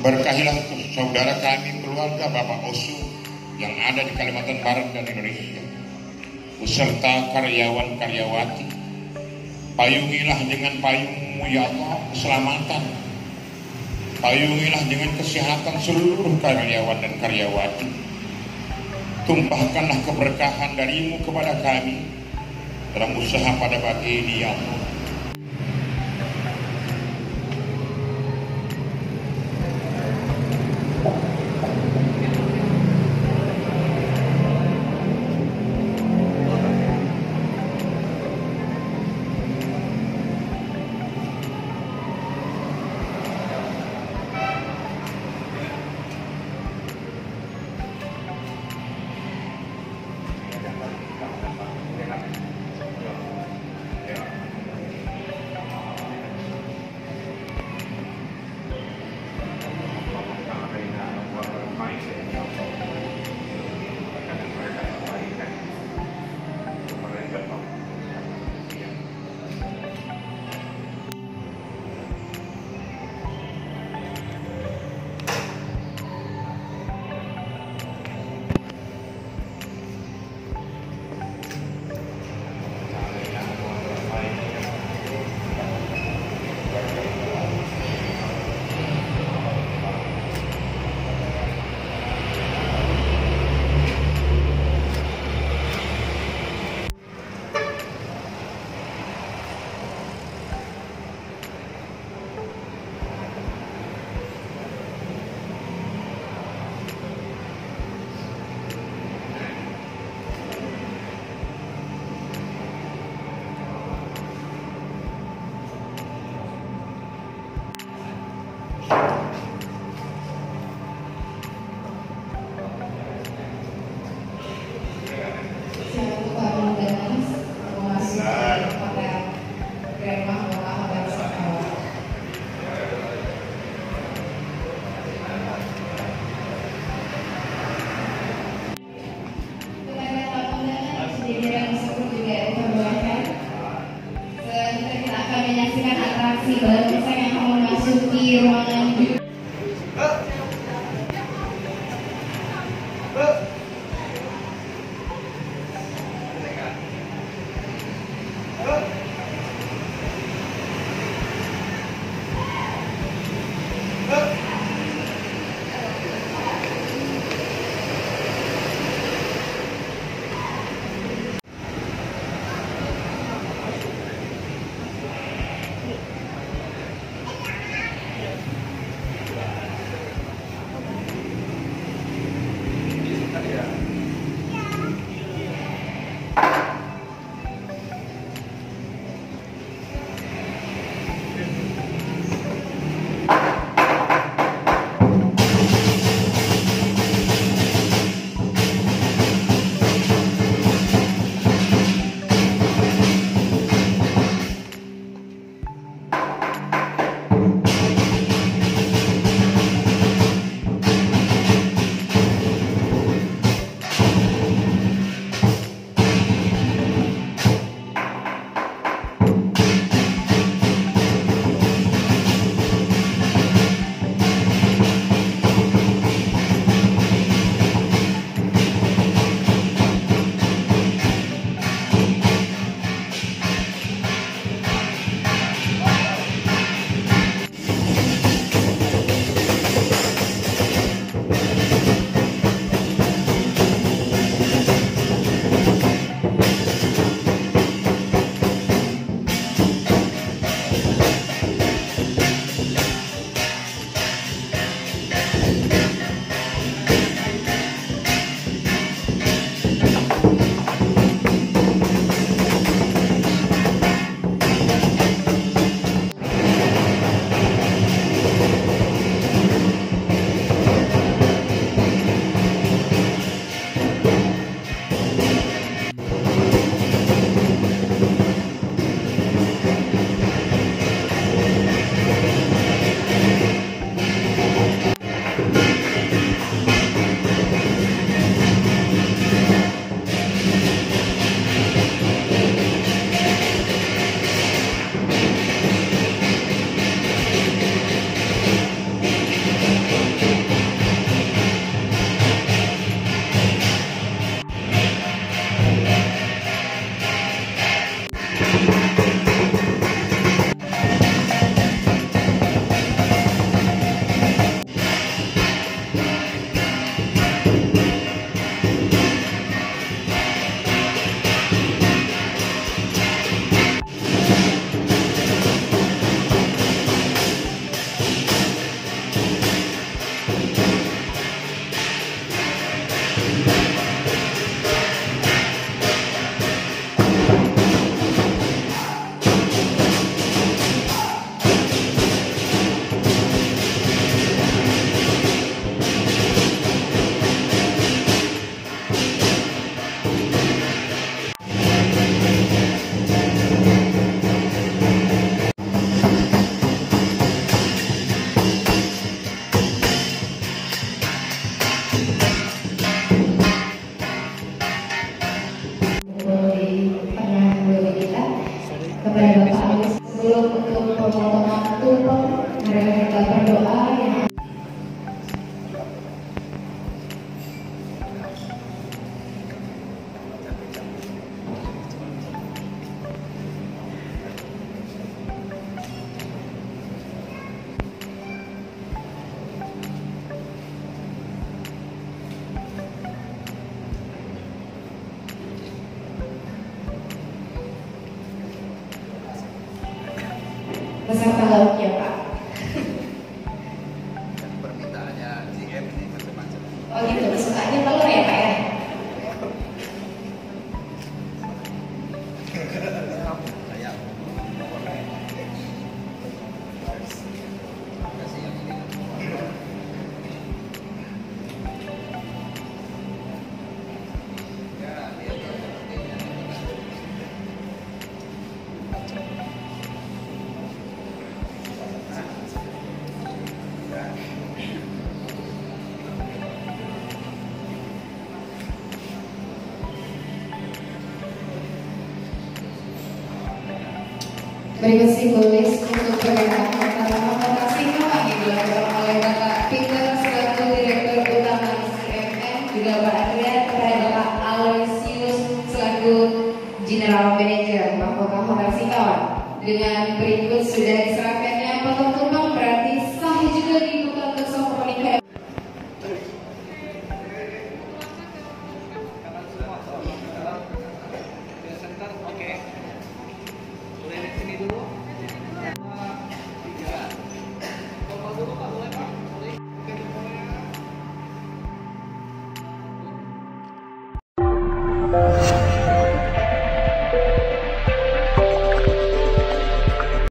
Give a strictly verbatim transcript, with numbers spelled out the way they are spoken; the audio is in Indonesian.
Berkahilah saudara kami, keluarga Bapak Osu yang ada di Kalimantan Barat dan Indonesia, beserta karyawan-karyawati. Payungilah dengan payung-Mu ya Allah keselamatan. Payungilah dengan kesehatan seluruh karyawan dan karyawati. Tumpahkanlah keberkahan dari-Mu kepada kami dalam usaha pada pagi ini ya Allah. Berikut simbolis untuk peringatan konfrontasi kawan yang dilakukan oleh Bapak Peter selaku Direktur Utama C M M, juga Pak Adrian kepada Bapak Aloysius selaku General Manager Mahkota Konfrontasi kawan. Dengan berikut sudah diserahkannya potong tumpang, berarti sah juga dibuka untuk sang pernikahan. Thank you.